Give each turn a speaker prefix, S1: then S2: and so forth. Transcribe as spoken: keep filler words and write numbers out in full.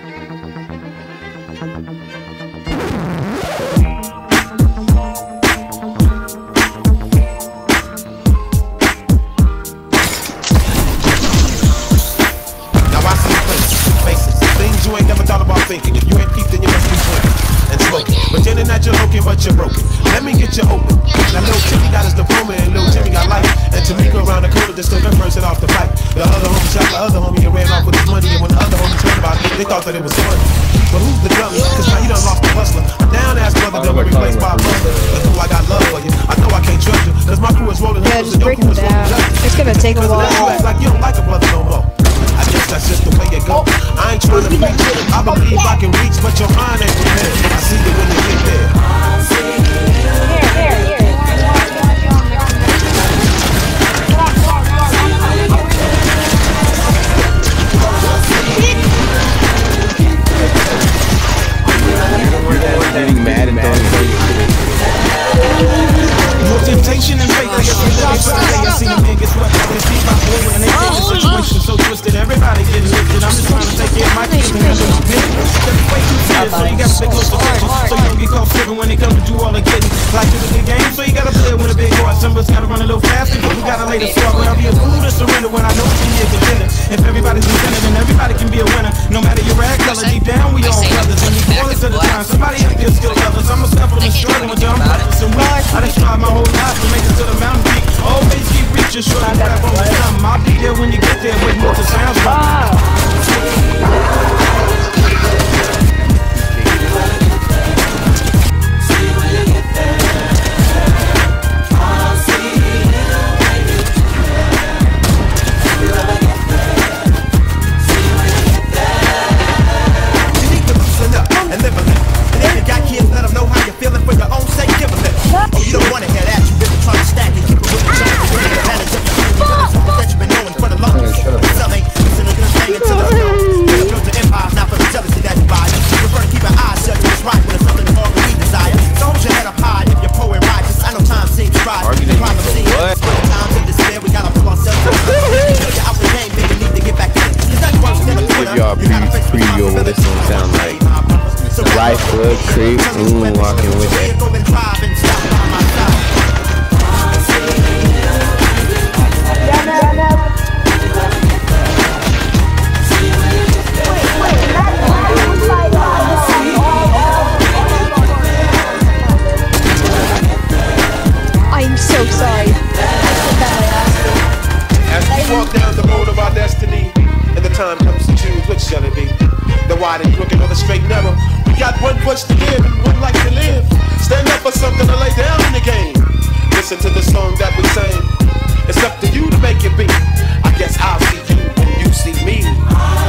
S1: Thinking. If you ain't peeped, then you must be drinking and smoking. Pretending that you're looking, but you're broken. Let me get you open. Now little Timmy got his diploma and little Timmy got life. And Tamika around the corner just took her first hit off the pipe. The other homie shot the other homie and ran off with his money. And when the other homie turned about it, they thought that it was funny. But who's the dummy? Cause now he done lost the hustler. A down ass brother done been replaced by a bustler. That's who I got love for you. I know I can't trust you. Cause my crew is rolling
S2: yeah, just break them down. It's gonna take a while.
S1: You act like you don't like a brother no more. I guess that's just the way it goes. I ain't trying to reach it. I believe I can reach, but your mind ain't prepared. I see you when you get there.
S2: Here, here, here.
S3: Getting mad and
S4: no temptation and faith. I guess we live Sunday. I see a man get swept up his feet by boy and they take the situation so twisted. Everybody getting lifted. I'm just trying to take care of my kids and handle my business. That's way too serious, so you gotta pay close attention. So you don't get caught slipping when it comes to do all the getting. Like to the big game, so you gotta play with a big heart. Some of us gotta run a little faster, but we gotta lay the sword. But I'll be a fool to surrender when I know it's a contender. If everybody's listening, then everybody can be a winner. No matter your rag color, deep down we all brothers. And the corners of the time, somebody up there still others. I'm a step on the struggle with dumb brothers and we. I done tried my whole life to make it to the mountain peak. Always keep reaching, sure I got up on the time. I'll be there when you get there, waiting with the sounds from.
S3: Right foot creep, moonwalking with it.
S2: I'm so sorry.
S1: As we walk down the road of our destiny, and the time comes to choose, which shall it be? The wide and crooked or the straight and narrow? We got one push to give and one life to live. Stand up for something to lay down in the game. Listen to the song that we sing. It's up to you to make it beat. I guess I'll see you when you see me.